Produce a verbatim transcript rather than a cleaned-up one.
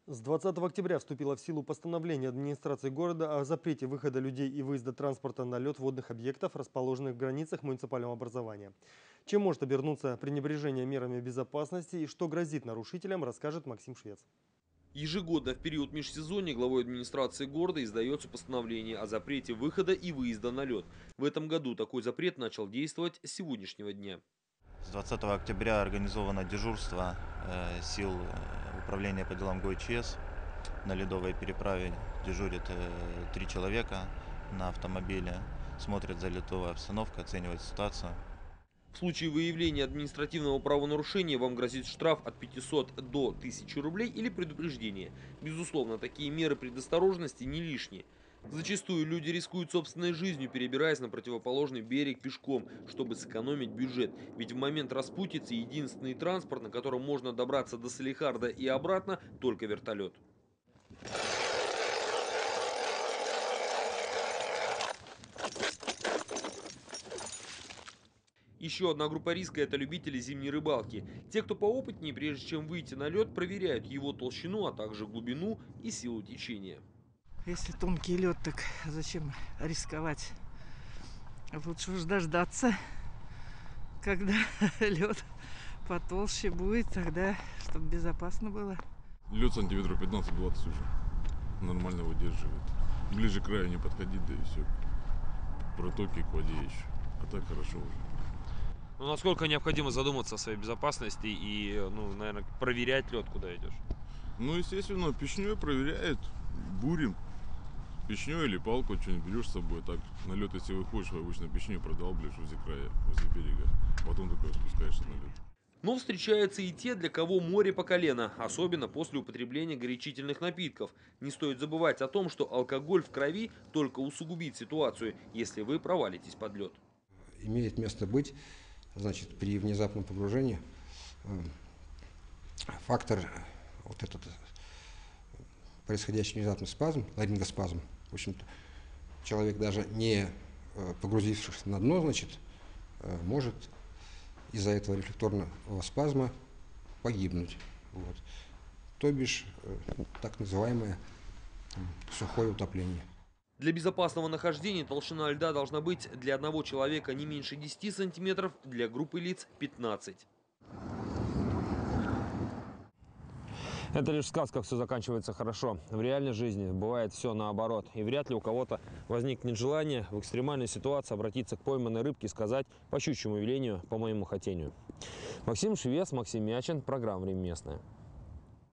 С двадцатого октября вступило в силу постановление администрации города о запрете выхода людей и выезда транспорта на лед водных объектов, расположенных в границах муниципального образования. Чем может обернуться пренебрежение мерами безопасности и что грозит нарушителям, расскажет Максим Швец. Ежегодно в период межсезонья главой администрации города издается постановление о запрете выхода и выезда на лед. В этом году такой запрет начал действовать с сегодняшнего дня. С двадцатого октября организовано дежурство э, сил управления по делам ГОИЧС. На ледовой переправе дежурит э, три человека на автомобиле, смотрят за ледовой обстановкой, оценивают ситуацию. В случае выявления административного правонарушения вам грозит штраф от пятисот до тысячи рублей или предупреждение. Безусловно, такие меры предосторожности не лишние. Зачастую люди рискуют собственной жизнью, перебираясь на противоположный берег пешком, чтобы сэкономить бюджет. Ведь в момент распутицы единственный транспорт, на котором можно добраться до Салехарда и обратно, только вертолет. Еще одна группа риска – это любители зимней рыбалки. Те, кто поопытнее, прежде чем выйти на лед, проверяют его толщину, а также глубину и силу течения. Если тонкий лед, так зачем рисковать? Лучше уж дождаться, когда лед потолще будет, тогда, чтобы безопасно было. Лед сантиметров пятнадцать-двадцать уже нормально выдерживает. Ближе к краю не подходить, да и все. Протоки к воде еще. А так хорошо уже. Ну, насколько необходимо задуматься о своей безопасности и, ну, наверное, проверять лед, куда идешь? Ну, естественно, печней проверяет, бурим. Печней или палку что-нибудь берешь с собой. Так, на лед, если выходишь, обычно печней продалбливаешь возле края, возле берега. Потом только спускаешься на лед. Но встречаются и те, для кого море по колено, особенно после употребления горячительных напитков. Не стоит забывать о том, что алкоголь в крови только усугубит ситуацию, если вы провалитесь под лед. Имеет место быть, значит, при внезапном погружении фактор, вот этот происходящий внезапный спазм, ларингоспазм, в общем-то, человек, даже не погрузившись на дно, значит, может из-за этого рефлекторного спазма погибнуть. Вот. То бишь, так называемое сухое утопление. Для безопасного нахождения толщина льда должна быть для одного человека не меньше десяти сантиметров, для группы лиц пятнадцать. Это лишь в сказках все заканчивается хорошо. В реальной жизни бывает все наоборот. И вряд ли у кого-то возникнет желание в экстремальной ситуации обратиться к пойманной рыбке и сказать по щучьему велению, по моему хотению. Максим Швец, Максим Мячин, программа «Время местное».